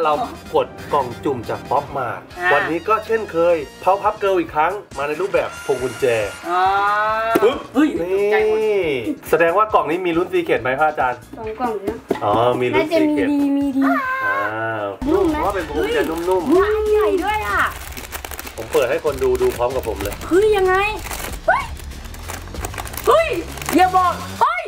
เรากดกล่องจุ่มจากป๊อปมาร์ทวันนี้ก็เช่นเคยเพาพับเกิลอีกครั้งมาในรูปแบบพวงกุญแจปึ๊บนี่แสดงว่ากล่องนี้มีลุ้นซีเคร็ตไหมพระอาจารย์ 2 กล่องนะอ๋อมีลุ้นซีเคร็ตมีดีนุ่มเพราะว่าเป็นพวงกุญแจนุ่มๆอันใหญ่ด้วยอ่ะผมเปิดให้คนดูพร้อมกับผมเลยเฮ้ยยังไงเฮ้ยอย่าบอกเฮ้ย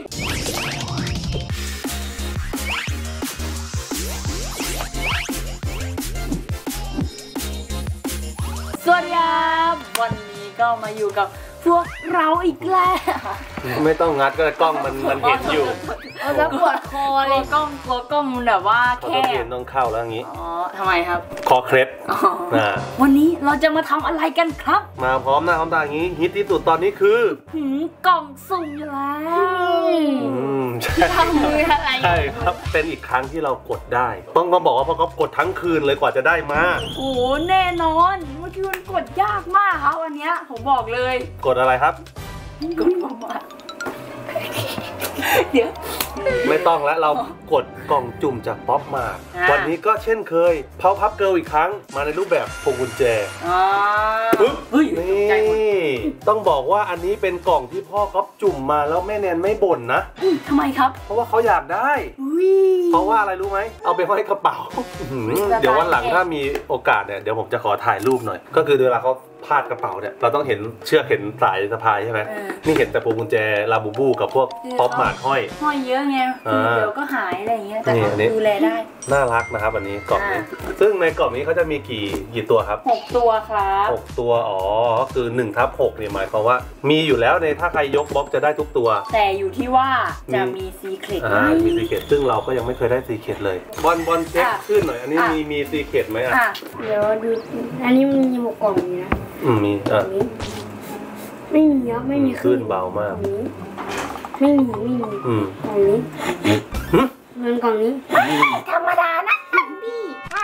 สวัสดีครับวันนี้ก็มาอยู่กับพวกเราอีกแล้วไม่ต้องงัดก็ได้กล้องมันเห็นอยู่เราจะปวดคอเลยกล้องมันแบบว่าแค่ต้องเข้าแล้วอย่างนี้อ๋อทำไมครับคอเคล็ดวันนี้เราจะมาทำอะไรกันครับมาพร้อมหน้าพร้อมตาอย่างนี้ฮิตที่สุดตอนนี้คือกล่องสุ่มแล้วใช่ทำมืออะไรใช่ครับเป็นอีกครั้งที่เรากดได้ต้องบอกว่าเพราะเขากดทั้งคืนเลยกว่าจะได้มาโอ้แน่นอนเมื่อกี้มันกดยากมากครับวันนี้ผมบอกเลยกดอะไรครับกดมาเดี๋ยวไม่ต้องแล้วเรากดกล่องจุ่มจากป๊อปมาวันนี้ก็เช่นเคยเพาพับเกิลอีกครั้งมาในรูปแบบพวงกุญแจปึ๊บนี่ต้องบอกว่าอันนี้เป็นกล่องที่พ่อก๊อฟจุ่มมาแล้วแม่แนนไม่บ่นนะทำไมครับเพราะว่าเขาอยากได้เพราะว่าอะไรรู้ไหมเอาไปห้อยกระเป๋าเดี๋ยววันหลังถ้ามีโอกาสเนี่ยเดี๋ยวผมจะขอถ่ายรูปหน่อยก็คือเวลาเขาพาดกระเป๋าเนี่ยเราต้องเห็นเชือกเห็นสายสะพายใช่ไหมนี่เห็นแต่พวงกุญแจลาบูบูกับพวกป๊อปมาร์ทห้อยเยอะไงเดี๋ยวก็หายอะไรอย่างเงี้ยแต่ดูแลได้น่ารักนะครับอันนี้กล่องนี้ซึ่งในกล่องนี้เขาจะมีกี่ตัวครับ 6 ตัวครับ 6 ตัวอ๋อก็คือ1/6เนี่ยหมายความว่ามีอยู่แล้วในถ้าใครยกบล็อกจะได้ทุกตัวแต่อยู่ที่ว่าจะมีซีเคร็ตไหมมีซีเคร็ตซึ่งเราก็ยังไม่เคยได้ซีเคร็ตเลยบอลเช็คขึ้นหน่อยอันนี้มีซีเคร็ตไหมเดี๋ยวดูอันนี้มันมี6 กล่องอยู่นะมีไม่มีเยอะไม่มีขึ้นเบามากไม่มีกล่องนี้เงินกล่องนี้ธรรมดานะพี่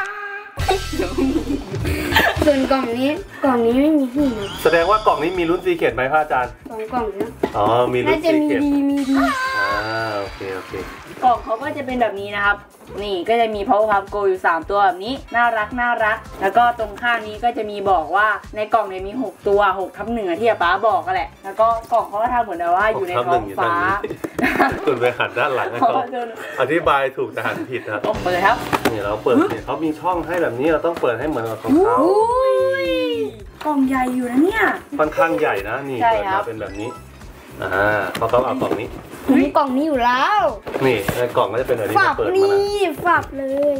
ส่วนกล่องนี้ไม่มีที่นะแสดงว่ากล่องนี้มีลุ้นซีเคร็ตไหมพระอาจารย์ 2 กล่องนะอ๋อมีลุ้นซีเคร็ตมีดีโอเคกล่องเขาก็จะเป็นแบบนี้นะครับนี่ก็จะมีpower puff go อยู่3 ตัวแบบนี้น่ารักแล้วก็ตรงข้างนี้ก็จะมีบอกว่าในกล่องเนี่ยมี6 ตัว6/1ที่ป๊าบอกกันแหละแล้วก็กล่องเขาก็ทำเหมือนว่าอยู่ในท้องฟ้าคุณไปหันด้านหลังนะเขาอธิบายถูกแต่หันผิดนะเปิดครับนี่เราเปิดเนี่ยเขามีช่องให้แบบนี้เราต้องเปิดให้เหมือนกับของเขากล่องใหญ่อยู่นะเนี่ยค่อนข้างใหญ่นะนี่เปิดมาเป็นแบบนี้เขาเอากล่องนี้กล่องนี้อยู่แล้วนี่ในกล่องก็จะเป็นแบบนี้เปิดมาฝับเลย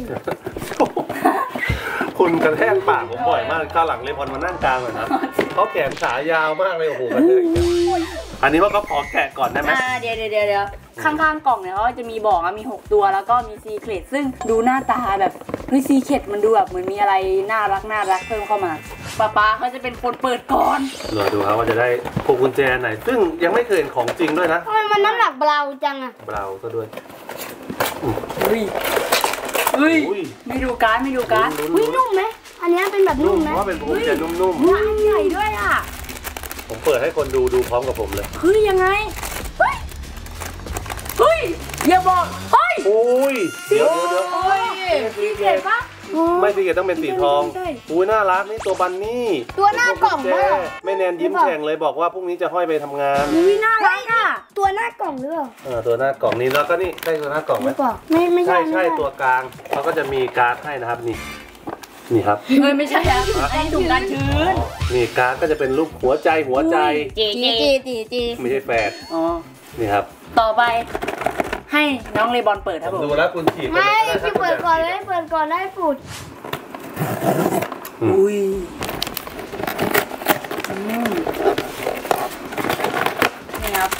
คุณกระแทกปากผมบ่อยมากข้างหลังเลยพอมานั่งกลางเลยนะเขาแขนขายาวมากเลยโอ้โหอันนี้ว่าเขาขอแกะก่อนได้ไหมเดี๋ยวข้างๆกล่องเนี่ยเขาจะมีบอกว่ามี6 ตัวแล้วก็มีซีเคร็ตซึ่งดูหน้าตาแบบซีเคร็ตมันดูแบบเหมือนมีอะไรน่ารักเพิ่มเข้ามาป๊าเขาจะเป็นคนเปิดก่อนเราดูครับว่าจะได้พวงกุญแจไหนซึ่งยังไม่เคยเห็นของจริงด้วยนะทำไมมันน้ำหนักเบาจังอะเบาก็ด้วยไม่ดูการ์ดนุ่มไหมอันนี้เป็นแบบนุ่มไหมว่าเป็นพวงกุญแจนุ่มอันใหญ่ด้วยอ่ะผมเปิดให้คนดูพร้อมกับผมเลยยังไงอย่าบอกเดี๋ยวซีเคร็ตปะไม่ซีเคร็ตต้องเป็นสีทองน่ารักนี่ตัวบันนี่ตัวหน้ากล่องมากแม่แนนยิ้มแฉ่งเลยบอกว่าพรุ่งนี้จะห้อยไปทำงานน่ารักอ่ะตัวหน้ากล่องหรือเปล่าตัวหน้ากล่องนี้แล้วก็นี่ใช่ตัวหน้ากล่องไหมไม่ใช่ตัวกลางเขาก็จะมีการ์ดให้นะครับนี่ครับไม่ใช่ครับไอ้ถุงกันชื้นนี่การ์ดก็จะเป็นรูปหัวใจจีไม่ใช่แฝดนี่ครับต่อไปให้น้องเลบอนเปิดครับผมดูแล้วคุณฉีดไม่ที่เปิดก่อนได้ปุดนี่ครับ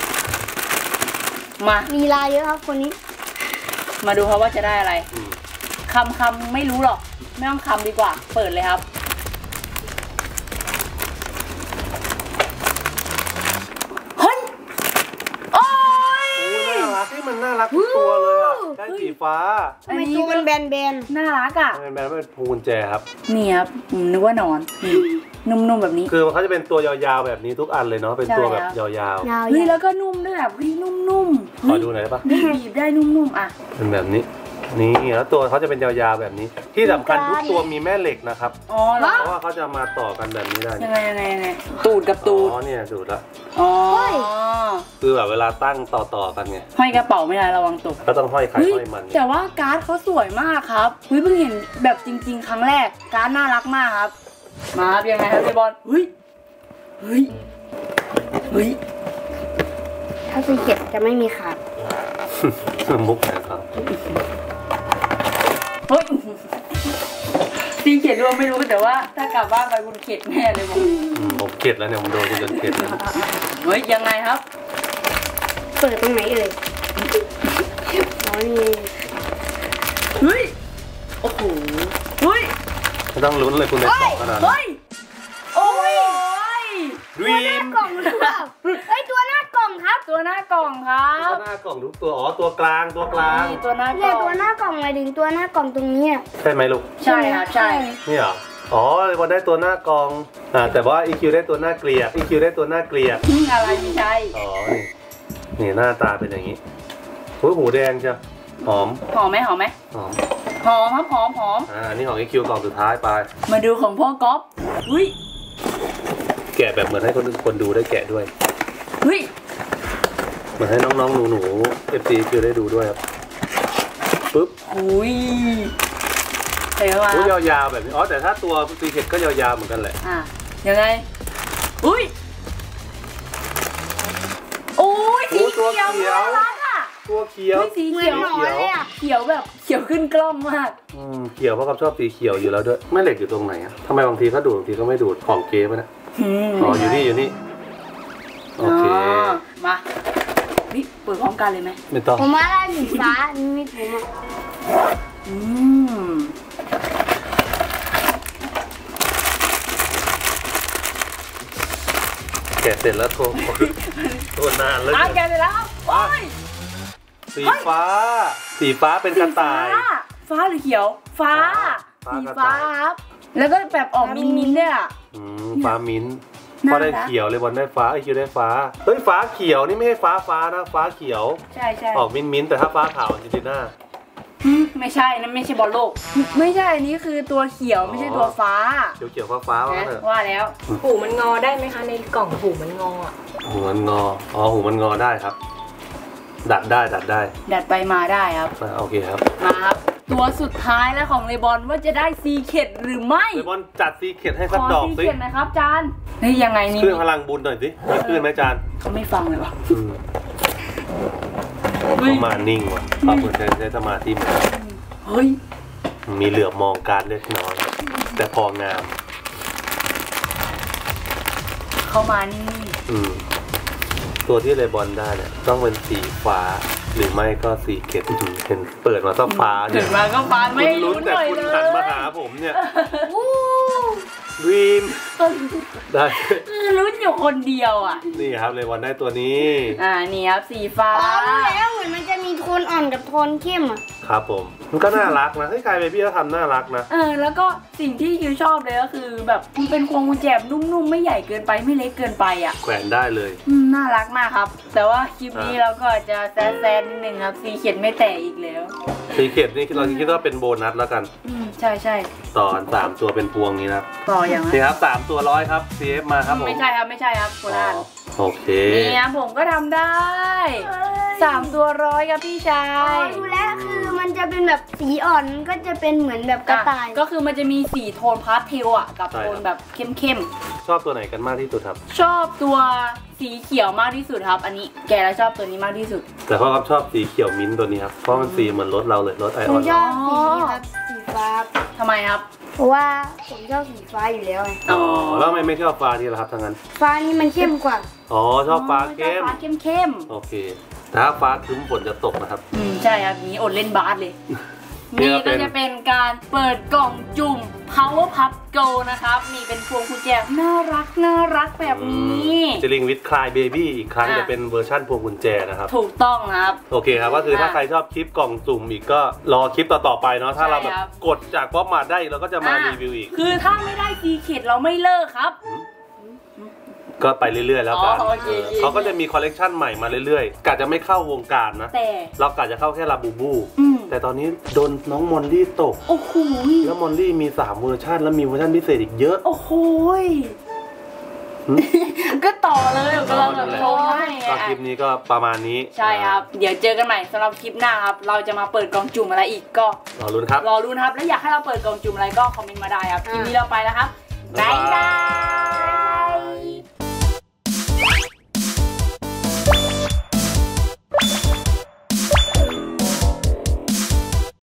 มาลีลาเยอะครับคนนี้มาดูครับว่าจะได้อะไรคำไม่รู้หรอกไม่ต้องคำดีกว่าเปิดเลยครับที่มันน่ารักทุกตัวเลยอ่ะได้สีฟ้าทำไมตัวมันแบนน่ารักอ่ะแบนเป็นพวงกุญแจครับนี่ครับนึกว่านอนนุ่มๆแบบนี้คือเขาจะเป็นตัวยาวๆแบบนี้ทุกอันเลยเนาะเป็นตัวแบบยาวๆแล้วก็นุ่มด้วยแบบนุ่มขอดูหน่อยได้ปะบีบได้นุ่มๆอ่ะเป็นแบบนี้นี่แล้วตัวเขาจะเป็นยาวๆแบบนี้ ที่สำคัญทุกตัวมีแม่เหล็กนะครับอ๋อเหรอเพราะว่าเขาจะมาต่อกันแบบนี้ได้ยังไงตูดกับตูดอ๋อเนี่ยดูดละอ๋อคือแบบเวลาตั้งต่อกันไงห้อยกระเป๋าไม่ได้ระวังตกก็ต้องห้อยใครเฮ้ยห้อยมันแต่ว่าการ์ดเขาสวยมากครับเฮ้ยเพิ่งเห็นแบบจริงๆครั้งแรกการ์ดน่ารักมากครับมาครับยังไงครับพี่บอลเฮ้ยถ้าซีเก็ตจะไม่มีขาดมุกนะครับเฮ้ยซีเข็ดรวมไม่รู้แต่ว่าถ้ากลับบ้านไปคุณเข็ดแน่เลยผมผมเข็ดแล้วเนี่ยผมโดนจนเข็ดแล้วเฮ้ยยังไงครับเปิดตรงไหนเอ่ยอ๋อนี่เฮ้ยโอ้โหเฮ้ยไม่ต้องลุ้นเลยคุณในกล่องขนาดนั้นเฮ้ยโอ้ยดีมกล่องหรือเปล่าเฮ้ยตัวหน้ากล่องครับตัวหน้ากล่องครับตัวหน้ากล่องทุกตัวอ๋อตัวกลางนี่ตัวหน้ากเนี่ล่ยองตัวหน้ากล่องหมายถึงตัวหน้ากล่องตรงนี้อะใช่ไหมลูกใช่ครับใช่นี่เหรออ๋อเลยวันได้ตัวหน้ากองแต่ว่า EQ ได้ตัวหน้าเกลียด EQ ได้ตัวหน้าเกลียดอะไรไม่ใช่อ๋อนี่หน้าตาเป็นอย่างนี้หูแดงใช่หอมหอมไหมหอมครับหอมอันนี้ของ EQ กล่องสุดท้ายไปมาดูของพ่อก๊อฟอุ้ยแกะแบบเหมือนให้คนดูได้แกะด้วยเฮ้ยเหมือนให้น้องๆหนูๆ FC EQ ได้ดูด้วยครับปึ๊บอุ้ยเดี๋ยวมายาวๆแบบนี้อ๋อแต่ถ้าตัวซีเค็ดก็ยาวๆเหมือนกันแหละยังไงอุ้ยโอ้ยสีเขียวน่ารักอ่ะตัวเขียวสีเหมือเขีนยวหนอนเลยอ่ะเขียวแบบเขียวขึ้นกล้องมากเขียวเพราะเขาชอบสีเขียวอยู่แล้วด้วยแม่เหล็กอยู่ตรงไหนอะทำไมบางทีก็ดูดบางทีก็ไม่ดูดของเก๊ปะเนี่ยอ๋ออยู่นี่โอเคมานี่เปิดพร้อมกันเลยไหมไม่ต้องผมว่าได้สีฟ้านี่ไม่ผมอ่ะแกะเสร็จแล้วโทรนานแล้วแกไปแล้วโอ้ยสีฟ้าเป็นกระต่ายฟ้าหรือเขียวฟ้าฟ้าสีกระฟ้าต่ายครับแล้วก็แบบออกมินด้วยอ่ะฟ้ามิ้นท์น่ารักพอได้เขียวเลยบอลได้ฟ้าไอคิวได้ฟ้าเฮ้ยฟ้าเขียวนี่ไม่ใช่ฟ้านะฟ้าเขียวใช่ออกมิ้นท์แต่ถ้าฟ้าขาวอาร์เจนติน่าไม่ใช่นั่นไม่ใช่บอลโลกไม่ใช่อันนี้คือตัวเขียวไม่ใช่ตัวฟ้าเขียวฟ้าว่าเถอะว่าแล้วหูมันงอได้ไหมคะในกล่องหูมันงออ่ะหูมันงอหูมันงอได้ครับ ดัดได้ดัดไปมาได้ครับโอเคครับมาครับตัวสุดท้ายแล้วของเลบอนว่าจะได้ซีเค็ดหรือไม่เลบอนจัดซีเค็ดให้ขสักอดอกซีสิเค็ดหนะครับจานนี่ยังไงนี่คลื่นพลังบุญหน่อยสิมีคลื่นไหมจานเขาไม่ฟังเลยวะเขามานิ่งว่ะขอบคุณใช้สมาธิมาเฮ้ยมีเหลือบมองการเล็กน้อยแต่พองามเขามานี่ตัวที่เลบอนได้เนี่ยต้องเป็นสีฟ้าหรือไม่ก็สีเค็ดเห็นเปิดมาซะฟ้าถึเนี่ยงมาก็ฟ้าไม่คุณลุ้รู้นหแต่น่อยคุณเลยหันมาหาผมเนี่ยวีมได้ลุ้นอยู่คนเดียวอ่ะนี่ครับเลบอนได้ตัวนี้นี่ครับสีฟ้าอ๋อรู้แล้วเหมือนมันจะมีโทนอ่อนกับโทนเข้มอ่ะครับผมมันก็น่ารักนะเฮ้ยกายเบบี้ก็ทำน่ารักนะแล้วก็สิ่งที่คิวชอบเลยก็คือแบบมันเป็นพวงกุญแจนุ่มๆไม่ใหญ่เกินไปไม่เล็กเกินไปอ่ะแขวนได้เลยน่ารักมากครับ แต่ว่าคลิปนี้เราก็อาจจะแซดนิดนึงครับซีเขียนไม่แตกอีกแล้วสีเข็ดนี่เราคิดว่าเป็นโบนัสแล้วกันใช่ต่อ3ตัวเป็นพวงนี้นะครับต่ออย่างนี่ครับ3ตัว100ครับ CF มาครับผมไม่ใช่ครับโคราชโอเคนี่นะผมก็ทำได้3ตัว100ครับพี่ชาอ๋อย รู้แล้วคือมันจะเป็นแบบสีอ่อนมันก็จะเป็นเหมือนแบบกระต่ายก็คือมันจะมีสีโทนพาสเทลอ่ะกับโทนแบบเข้มชอบตัวไหนกันมากที่สุดครับๆชอบตัวสีเขียวมากที่สุดครับ อันนี้แกแล้วชอบตัวนี้มากที่สุดแต่พ่อครับชอบสีเขียวมิ้นท์ตัวนี้ครับเพราะมันสีเหมือนรถเราเลยรถไออผอมนชอบสีนี้ครับสีฟ้าทำไมครับเพราะว่าผมชอบสีฟ้าอยู่แล้วไงอ๋อแล้วทำไมไม่ชอบฟ้าที่ล่ะครับทั้งนั้นฟ้านี่มันเข้มกว่าอ๋อชอบฟ้าเข้มฟ้าเข้มโอเคแต่ถ้าฟ้าครึ้มฝนจะตกนะครับใช่ครับนี้อดเล่นบาสเลยนี่นี่ก็เป็ก็นจะเป็นการเปิดกล่องจุ่ม Power Puff Go นะครับนี่เป็นพวงกุญแจน่ารักแบบนี้จะลิงวิดคลายเบบี้อีกครั้งอ่ะจะเป็นเวอร์ชั่นพวงกุญแจนะครับถูกต้องครับโอเคครับก็คือถ้าใครชอบคลิปกล่องสุ่มอีกก็รอคลิปต่อๆไปเนาะถ้าเราแบบใช่ครับกดจากป๊อปมาได้เราก็จะมารีวิวอีกคือถ้าไม่ได้ซีเค็ดเราไม่เลิกครับก็ไปเรื่อยๆแล้วกันโอเคเขาก็จะมีคอลเลกชันใหม่มาเรื่อยๆกะจะไม่เข้าวงการนะแต่เรากะจะเข้าแค่ลาบูบู แต่ตอนนี้โดนน้องมอลลี่ตกโอ้โหแล้วมอลลี่มี3เวอร์ชันแล้วมีเวอร์ชันพิเศษอีกเยอะโอ้โหก็ต่อเลยกำลังแบบโชว์ให้ก็คลิปนี้ก็ประมาณนี้ใช่ครับเดี๋ยวเจอกันใหม่สำหรับคลิปหน้าครับเราจะมาเปิดกล่องจุ่มอะไรอีกก็รอลุ้นครับรอรุ้นครับแล้วอยากให้เราเปิดกล่องจุ่มอะไรก็คอมเมนต์มาได้ครับคลิปนี้เราไปแล้วครับบ๊ายบาย